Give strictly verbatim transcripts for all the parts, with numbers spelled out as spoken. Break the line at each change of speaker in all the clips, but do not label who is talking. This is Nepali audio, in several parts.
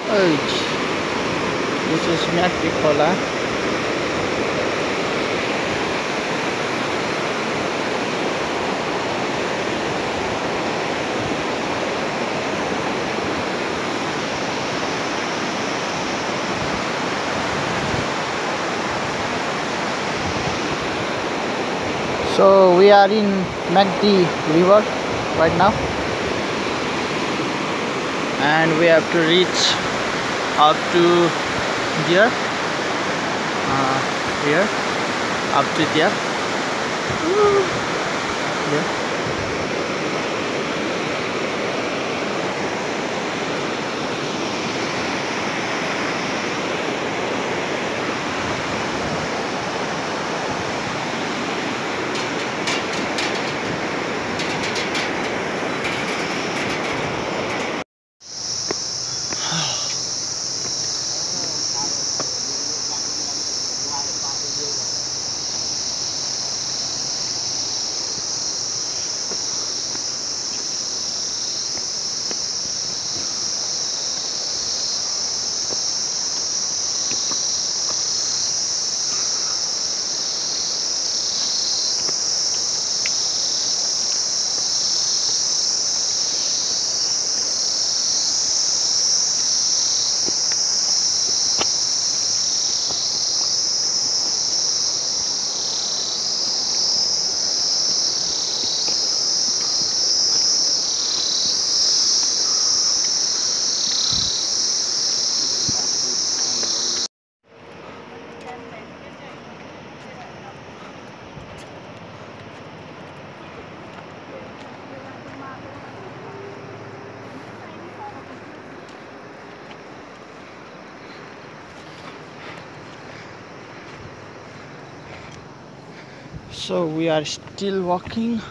Right. This is Metricola. So we are in McD River right now, and we have to reach up to there, uh, here, up to there. Yeah. So we are still walking.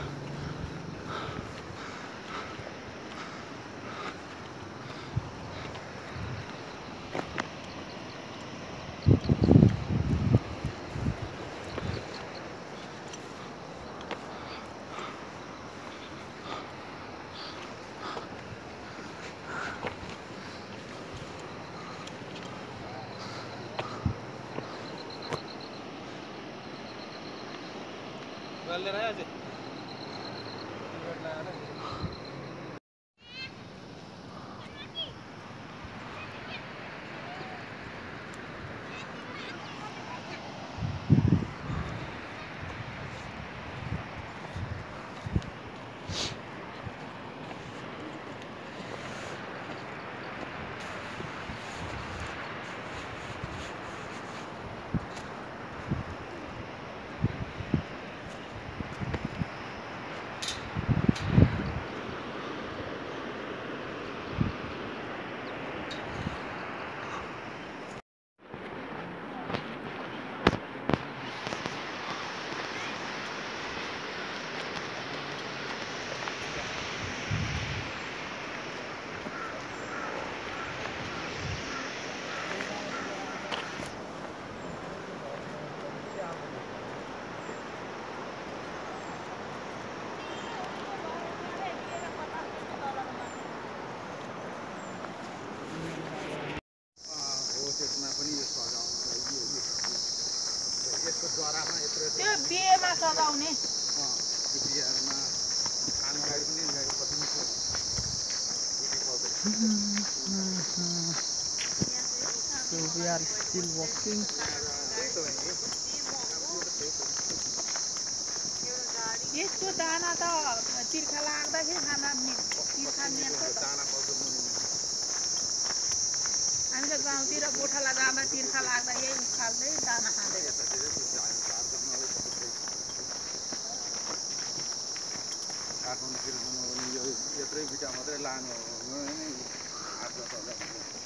त्यो बिहेमा सजाउने
So we are still walking.
यसको दाना त तिर्खा लाग्दाखेरि खाना तिर्खा मिल्छ हामी त गाउँतिर गोठाला जाँदा तिर्खा लाग्दा यही उखाल्दै दाना खाँदै
काठमाडौँतिर यत्रै बिटा मात्रै लानु हो भने